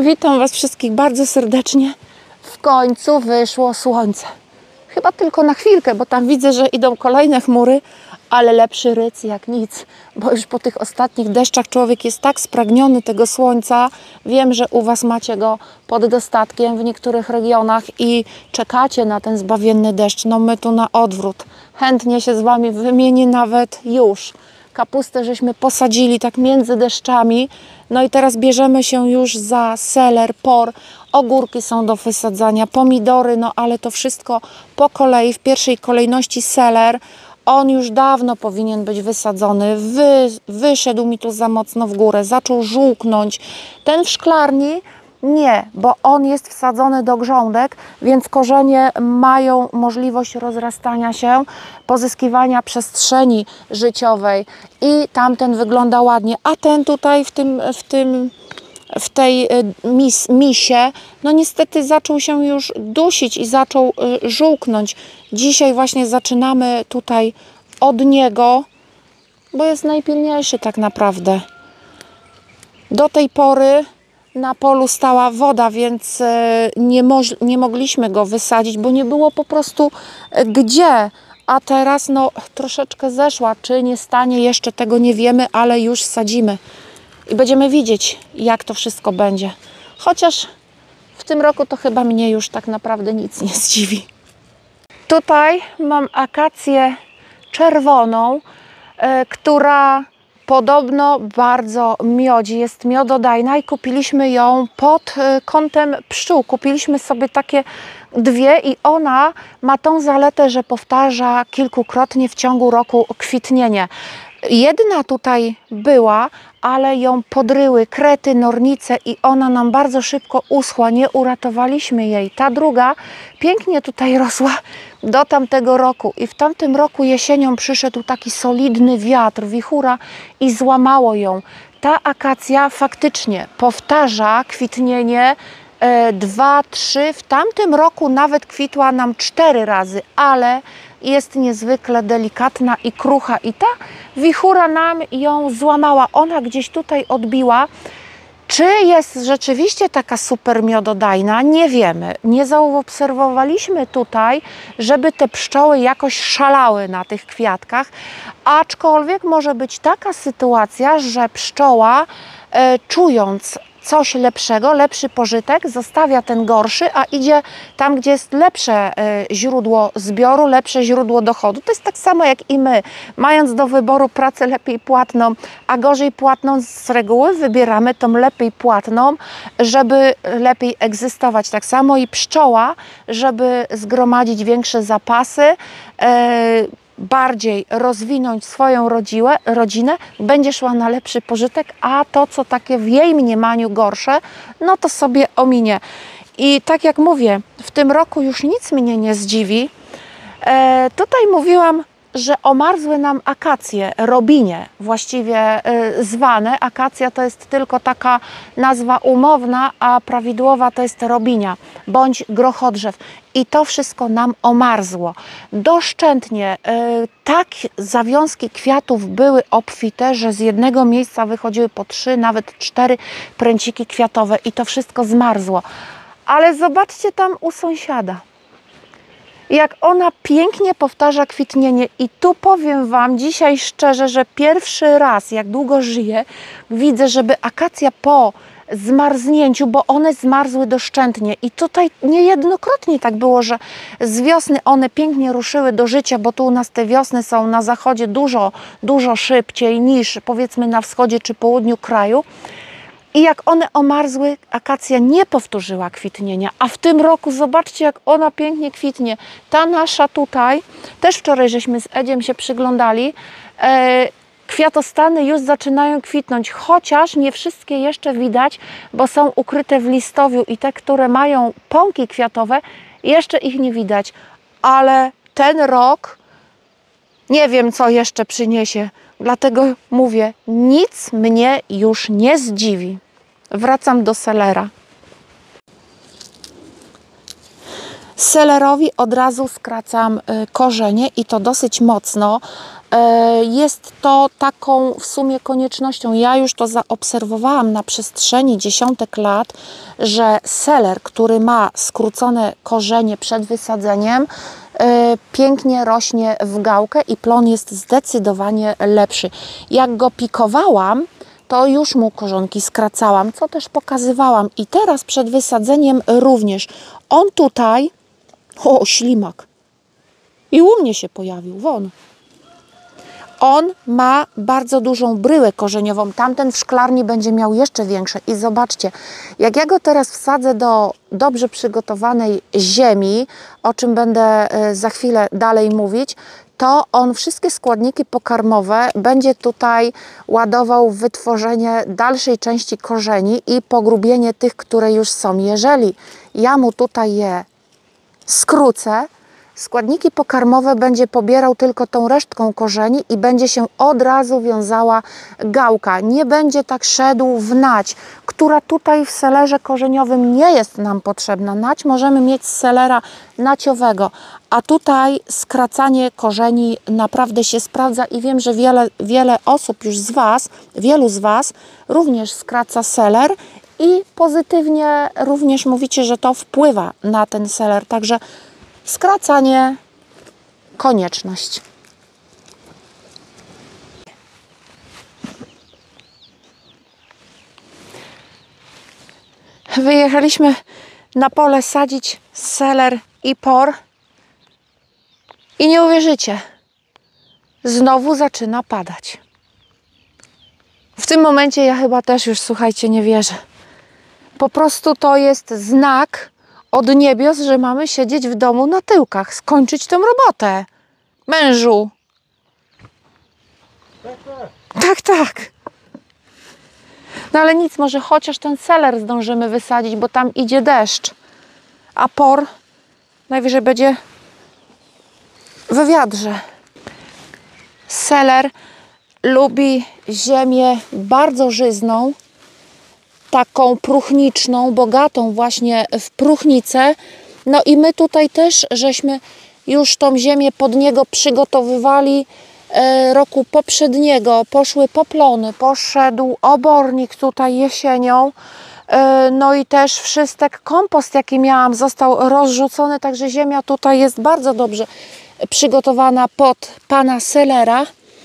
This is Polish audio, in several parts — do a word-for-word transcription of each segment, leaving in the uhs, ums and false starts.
Witam Was wszystkich bardzo serdecznie. W końcu wyszło słońce. Chyba tylko na chwilkę, bo tam widzę, że idą kolejne chmury, ale lepszy ryc jak nic, bo już po tych ostatnich deszczach człowiek jest tak spragniony tego słońca. Wiem, że u Was macie go pod dostatkiem w niektórych regionach i czekacie na ten zbawienny deszcz. No my tu na odwrót. Chętnie się z Wami wymienię nawet już. Kapustę żeśmy posadzili tak między deszczami. No i teraz bierzemy się już za seler, por. Ogórki są do wysadzania, pomidory, no ale to wszystko po kolei. W pierwszej kolejności seler. On już dawno powinien być wysadzony. Wy, wyszedł mi tu za mocno w górę, zaczął żółknąć. Ten w szklarni nie, bo on jest wsadzony do grządek, więc korzenie mają możliwość rozrastania się, pozyskiwania przestrzeni życiowej i tamten wygląda ładnie, a ten tutaj w tym, w tym w tej mis, misie, no niestety zaczął się już dusić i zaczął żółknąć. Dzisiaj właśnie zaczynamy tutaj od niego, bo jest najpilniejszy tak naprawdę. Do tej pory na polu stała woda, więc nie, mo nie mogliśmy go wysadzić, bo nie było po prostu gdzie. A teraz no troszeczkę zeszła. Czy nie stanie jeszcze, tego nie wiemy, ale już sadzimy. I będziemy widzieć, jak to wszystko będzie. Chociaż w tym roku to chyba mnie już tak naprawdę nic nie zdziwi. Tutaj mam akację czerwoną, e, która podobno bardzo miodzi, jest miododajna i kupiliśmy ją pod kątem pszczół. Kupiliśmy sobie takie dwie i ona ma tą zaletę, że powtarza kilkukrotnie w ciągu roku kwitnienie. Jedna tutaj była, ale ją podryły krety, nornice i ona nam bardzo szybko uschła. Nie uratowaliśmy jej. Ta druga pięknie tutaj rosła do tamtego roku i w tamtym roku jesienią przyszedł taki solidny wiatr, wichura i złamało ją. Ta akacja faktycznie powtarza kwitnienie e, dwa, trzy. W tamtym roku nawet kwitła nam cztery razy, ale jest niezwykle delikatna i krucha i ta wichura nam ją złamała. Ona gdzieś tutaj odbiła. Czy jest rzeczywiście taka super miododajna? Nie wiemy. Nie zaobserwowaliśmy tutaj, żeby te pszczoły jakoś szalały na tych kwiatkach, aczkolwiek może być taka sytuacja, że pszczoła e, czując coś lepszego, lepszy pożytek, zostawia ten gorszy, a idzie tam, gdzie jest lepsze y, źródło zbioru, lepsze źródło dochodu. To jest tak samo jak i my, mając do wyboru pracę lepiej płatną, a gorzej płatną, z reguły wybieramy tą lepiej płatną, żeby lepiej egzystować. Tak samo i pszczoła, żeby zgromadzić większe zapasy, y, bardziej rozwinąć swoją rodziłę, rodzinę, będzie szła na lepszy pożytek, a to, co takie w jej mniemaniu gorsze, no to sobie ominie. I tak jak mówię, w tym roku już nic mnie nie zdziwi. E, tutaj mówiłam, że omarzły nam akacje, robinie właściwie e, zwane. Akacja to jest tylko taka nazwa umowna, a prawidłowa to jest robinia bądź grochodrzew. I to wszystko nam omarzło. Doszczętnie e, tak zawiązki kwiatów były obfite, że z jednego miejsca wychodziły po trzy, nawet cztery pręciki kwiatowe i to wszystko zmarzło. Ale zobaczcie tam u sąsiada. Jak ona pięknie powtarza kwitnienie i tu powiem Wam dzisiaj szczerze, że pierwszy raz, jak długo żyję, widzę, żeby akacja po zmarznięciu, bo one zmarzły doszczętnie i tutaj niejednokrotnie tak było, że z wiosny one pięknie ruszyły do życia, bo tu u nas te wiosny są na zachodzie dużo, dużo szybciej niż powiedzmy na wschodzie czy południu kraju. I jak one omarzły, akacja nie powtórzyła kwitnienia, a w tym roku zobaczcie, jak ona pięknie kwitnie. Ta nasza tutaj, też wczoraj żeśmy z Edziem się przyglądali, e, kwiatostany już zaczynają kwitnąć, chociaż nie wszystkie jeszcze widać, bo są ukryte w listowiu i te, które mają pąki kwiatowe, jeszcze ich nie widać. Ale ten rok nie wiem, co jeszcze przyniesie. Dlatego mówię, nic mnie już nie zdziwi. Wracam do selera. Selerowi od razu skracam korzenie i to dosyć mocno. Jest to taką w sumie koniecznością. Ja już to zaobserwowałam na przestrzeni dziesiątek lat, że seler, który ma skrócone korzenie przed wysadzeniem, pięknie rośnie w gałkę i plon jest zdecydowanie lepszy. Jak go pikowałam, to już mu korzonki skracałam, co też pokazywałam. I teraz przed wysadzeniem również. On tutaj, o, ślimak, i u mnie się pojawił, won. On ma bardzo dużą bryłę korzeniową. Tamten w szklarni będzie miał jeszcze większe. I zobaczcie, jak ja go teraz wsadzę do dobrze przygotowanej ziemi, o czym będę za chwilę dalej mówić, to on wszystkie składniki pokarmowe będzie tutaj ładował w wytworzenie dalszej części korzeni i pogrubienie tych, które już są. Jeżeli ja mu tutaj je skrócę, składniki pokarmowe będzie pobierał tylko tą resztką korzeni i będzie się od razu wiązała gałka. Nie będzie tak szedł w nać, która tutaj w selerze korzeniowym nie jest nam potrzebna. Nać możemy mieć z selera naciowego, a tutaj skracanie korzeni naprawdę się sprawdza i wiem, że wiele, wiele osób już z Was, wielu z Was również skraca seler i pozytywnie również mówicie, że to wpływa na ten seler. Także skracanie, konieczność. Wyjechaliśmy na pole sadzić seler i por i nie uwierzycie, znowu zaczyna padać. W tym momencie ja chyba też już, słuchajcie, nie wierzę. Po prostu to jest znak od niebios, że mamy siedzieć w domu na tyłkach, skończyć tę robotę. Mężu. Tak, tak. Tak, tak. No ale nic, może chociaż ten seler zdążymy wysadzić, bo tam idzie deszcz. A por najwyżej będzie we wiadrze. Seler lubi ziemię bardzo żyzną, taką próchniczną, bogatą właśnie w próchnicę. No i my tutaj też żeśmy już tą ziemię pod niego przygotowywali e, roku poprzedniego. Poszły poplony, poszedł obornik tutaj jesienią. E, no i też wszystek kompost, jaki miałam, został rozrzucony, także ziemia tutaj jest bardzo dobrze przygotowana pod pana selera.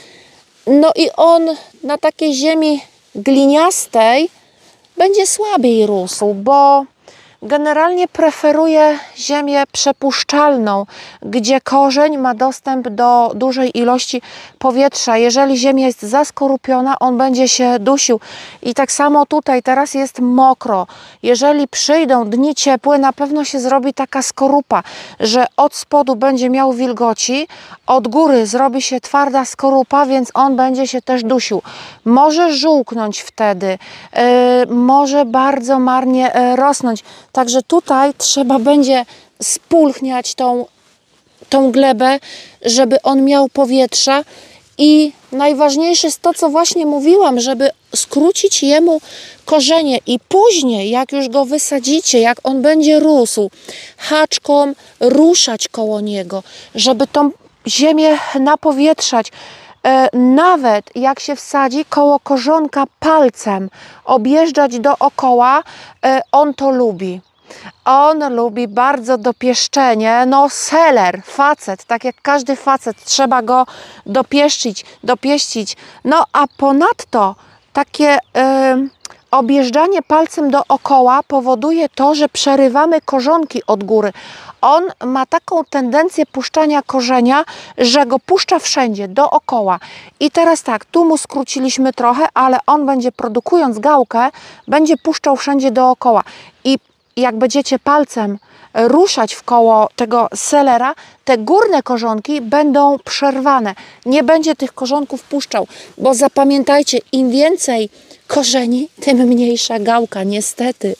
No i on na takiej ziemi gliniastej będzie słabiej rósł, bo generalnie preferuje ziemię przepuszczalną, gdzie korzeń ma dostęp do dużej ilości powietrza. Jeżeli ziemia jest zaskorupiona, on będzie się dusił. I tak samo tutaj teraz jest mokro. Jeżeli przyjdą dni ciepłe, na pewno się zrobi taka skorupa, że od spodu będzie miał wilgoci, od góry zrobi się twarda skorupa, więc on będzie się też dusił. Może żółknąć wtedy, yy, może bardzo marnie yy, rosnąć. Także tutaj trzeba będzie spulchniać tą, tą glebę, żeby on miał powietrza. I najważniejsze jest to, co właśnie mówiłam, żeby skrócić jemu korzenie i później, jak już go wysadzicie, jak on będzie rósł, haczką ruszać koło niego, żeby tą ziemię napowietrzać. E, nawet jak się wsadzi koło korzonka palcem, objeżdżać dookoła, e, on to lubi. On lubi bardzo dopieszczenie. No seler, facet, tak jak każdy facet, trzeba go dopieszczyć, dopieścić. No a ponadto takie y, objeżdżanie palcem dookoła powoduje to, że przerywamy korzonki od góry. On ma taką tendencję puszczania korzenia, że go puszcza wszędzie, dookoła. I teraz tak, tu mu skróciliśmy trochę, ale on będzie, produkując gałkę, będzie puszczał wszędzie dookoła. I jak będziecie palcem ruszać w koło tego selera, te górne korzonki będą przerwane. Nie będzie tych korzonków puszczał, bo zapamiętajcie, im więcej korzeni, tym mniejsza gałka, niestety.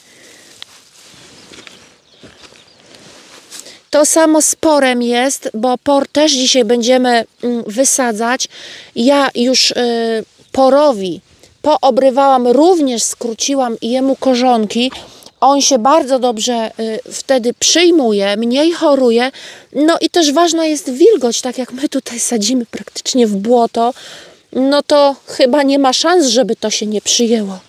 To samo z porem jest, bo por też dzisiaj będziemy wysadzać. Ja już porowi poobrywałam, również skróciłam jemu korzonki. On się bardzo dobrze y, wtedy przyjmuje, mniej choruje. No i też ważna jest wilgoć, tak jak my tutaj sadzimy praktycznie w błoto, no to chyba nie ma szans, żeby to się nie przyjęło.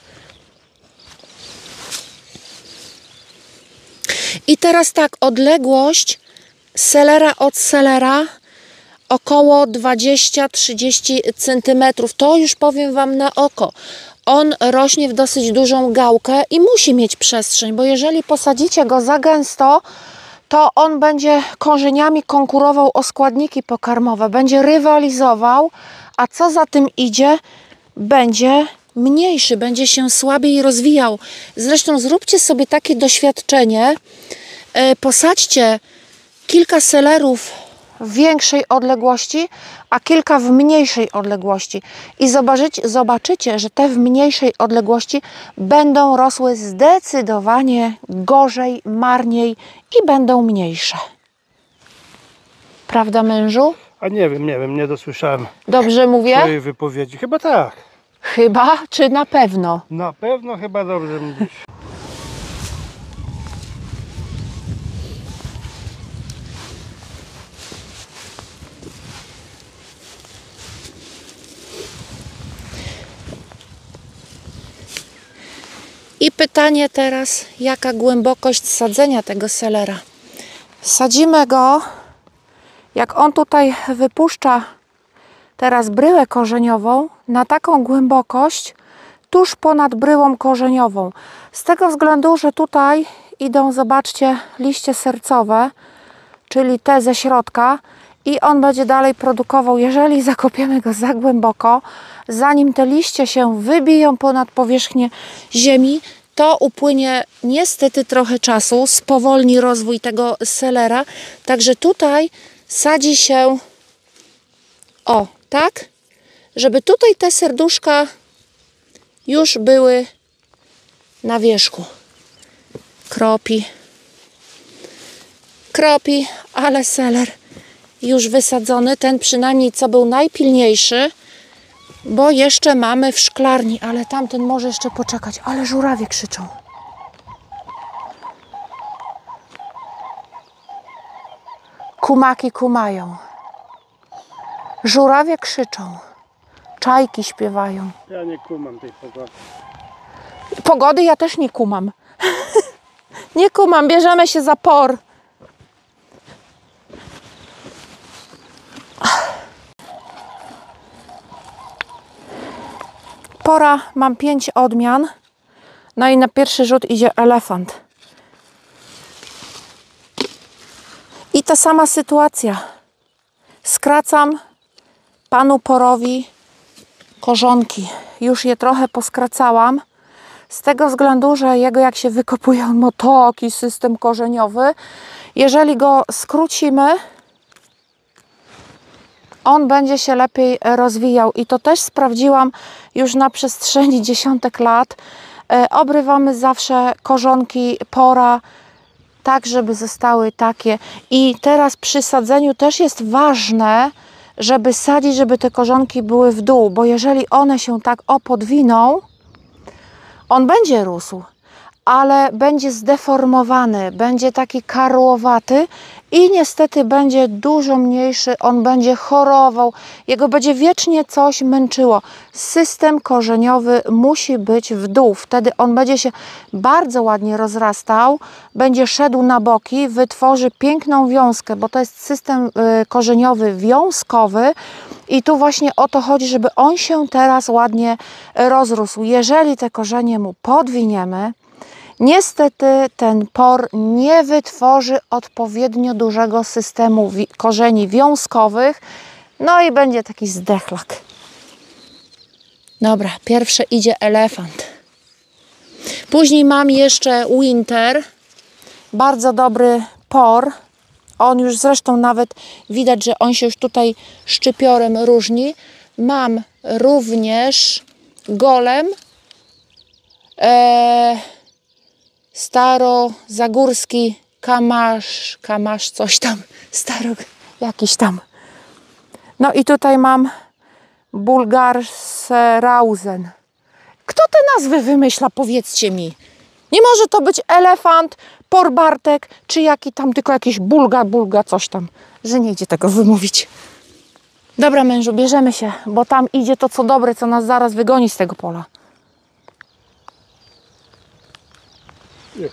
I teraz tak, odległość selera od selera około dwadzieścia do trzydziestu centymetrów. To już powiem Wam na oko. On rośnie w dosyć dużą gałkę i musi mieć przestrzeń, bo jeżeli posadzicie go za gęsto, to on będzie korzeniami konkurował o składniki pokarmowe, będzie rywalizował, a co za tym idzie, będzie mniejszy, będzie się słabiej rozwijał. Zresztą zróbcie sobie takie doświadczenie, posadźcie kilka selerów w większej odległości, a kilka w mniejszej odległości i zobaczycie, zobaczycie, że te w mniejszej odległości będą rosły zdecydowanie gorzej, marniej i będą mniejsze. Prawda, mężu? A nie wiem, nie wiem, nie dosłyszałem Dobrze mówię? twojej wypowiedzi. Chyba tak. Chyba, czy na pewno? Na pewno chyba dobrze mówisz. I pytanie teraz, jaka głębokość sadzenia tego selera? Sadzimy go, jak on tutaj wypuszcza teraz bryłę korzeniową, na taką głębokość tuż ponad bryłą korzeniową. Z tego względu, że tutaj idą, zobaczcie, liście sercowe, czyli te ze środka, i on będzie dalej produkował. Jeżeli zakopiemy go za głęboko, zanim te liście się wybiją ponad powierzchnię ziemi, to upłynie niestety trochę czasu, spowolni rozwój tego selera. Także tutaj sadzi się, o, tak, żeby tutaj te serduszka już były na wierzchu. Kropi, kropi, ale seler już wysadzony, ten przynajmniej co był najpilniejszy, bo jeszcze mamy w szklarni, ale tamten może jeszcze poczekać. Ale żurawie krzyczą. Kumaki kumają. Żurawie krzyczą. Czajki śpiewają. Ja nie kumam tej pogody. Pogody ja też nie kumam. Nie kumam, bierzemy się za por. Pora, mam pięć odmian. No i na pierwszy rzut idzie elefant. I ta sama sytuacja. Skracam panu porowi korzonki. Już je trochę poskracałam. Z tego względu, że jego jak się wykopuje, on ma taki system korzeniowy. Jeżeli go skrócimy, on będzie się lepiej rozwijał. I to też sprawdziłam już na przestrzeni dziesiątek lat. Obrywamy zawsze korzonki pora, tak żeby zostały takie. I teraz przy sadzeniu też jest ważne, żeby sadzić, żeby te korzonki były w dół, bo jeżeli one się tak opodwiną, on będzie rósł, ale będzie zdeformowany, będzie taki karłowaty i niestety będzie dużo mniejszy, on będzie chorował, jego będzie wiecznie coś męczyło. System korzeniowy musi być w dół, wtedy on będzie się bardzo ładnie rozrastał, będzie szedł na boki, wytworzy piękną wiązkę, bo to jest system korzeniowy wiązkowy i tu właśnie o to chodzi, żeby on się teraz ładnie rozrósł. Jeżeli te korzenie mu podwiniemy, niestety ten por nie wytworzy odpowiednio dużego systemu wi korzeni wiązkowych, no i będzie taki zdechlak. Dobra, pierwsze idzie elefant. Później mam jeszcze winter, bardzo dobry por. On już zresztą nawet widać, że on się już tutaj szczypiorem różni. Mam również golem. Eee, Starozagórski kamasz, kamasz coś tam, staro, jakiś tam. No i tutaj mam Bulgarserausen. Kto te nazwy wymyśla, powiedzcie mi? Nie może to być elefant, porbartek, czy jaki tam, tylko jakiś bulga, bulga, coś tam, że nie idzie tego wymówić. Dobra, mężu, bierzemy się, bo tam idzie to co dobre, co nas zaraz wygoni z tego pola. Już.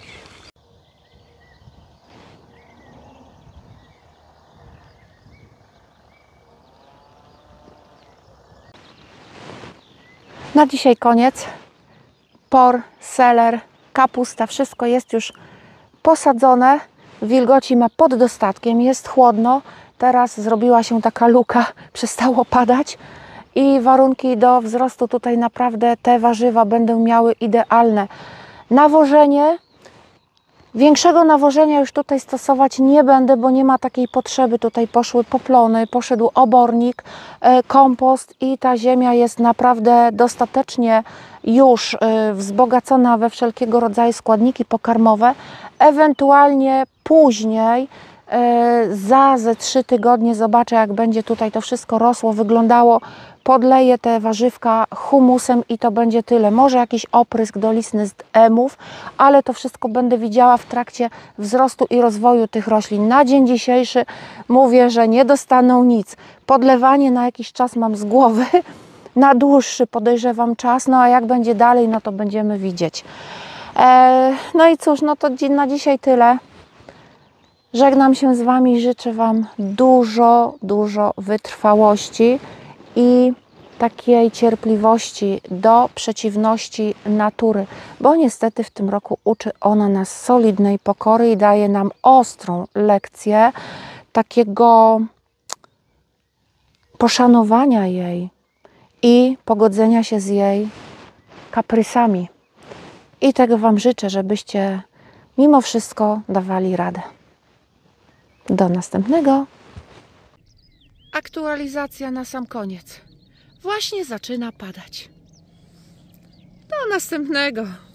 Na dzisiaj koniec. Por, seler, kapusta, wszystko jest już posadzone. Wilgoci ma pod dostatkiem, jest chłodno. Teraz zrobiła się taka luka, przestało padać i warunki do wzrostu tutaj naprawdę te warzywa będą miały idealne. Nawożenie. Większego nawożenia już tutaj stosować nie będę, bo nie ma takiej potrzeby. Tutaj poszły poplony, poszedł obornik, kompost i ta ziemia jest naprawdę dostatecznie już wzbogacona we wszelkiego rodzaju składniki pokarmowe. Ewentualnie później, za ze trzy tygodnie zobaczę, jak będzie tutaj to wszystko rosło, wyglądało. Podleję te warzywka humusem i to będzie tyle. Może jakiś oprysk dolistny z emów, ale to wszystko będę widziała w trakcie wzrostu i rozwoju tych roślin. Na dzień dzisiejszy mówię, że nie dostaną nic. Podlewanie na jakiś czas mam z głowy, na dłuższy podejrzewam czas, no a jak będzie dalej, no to będziemy widzieć. Eee, no i cóż, no to na dzisiaj tyle. Żegnam się z Wami, życzę Wam dużo, dużo wytrwałości i takiej cierpliwości do przeciwności natury, bo niestety w tym roku uczy ona nas solidnej pokory i daje nam ostrą lekcję takiego poszanowania jej i pogodzenia się z jej kaprysami. I tego Wam życzę, żebyście mimo wszystko dawali radę. Do następnego. Aktualizacja na sam koniec. Właśnie zaczyna padać. Do następnego.